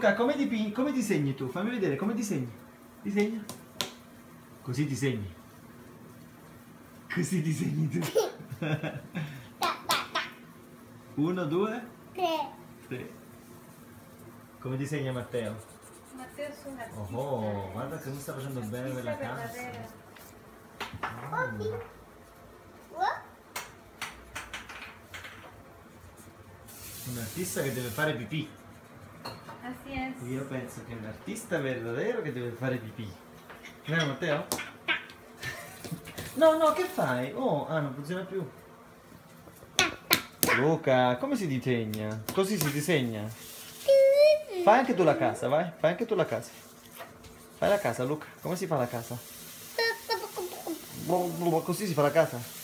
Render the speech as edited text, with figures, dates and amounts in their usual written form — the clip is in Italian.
Luca, come disegni tu? Fammi vedere, come disegni? Disegna. Così disegni. Così disegni tu. 1, 2, 3. Come disegna Matteo? Matteo è un artista. Oh, guarda che mi sta facendo bene quella casa. Un artista che deve fare pipì. Así es. Io penso che è un artista verdadero che deve fare pipì. Vero Matteo? No, no, che fai? Oh, non funziona più. Luca, come si disegna? Così si disegna? Fai anche tu la casa, vai. Fai anche tu la casa. Fai la casa, Luca. Come si fa la casa? Così si fa la casa.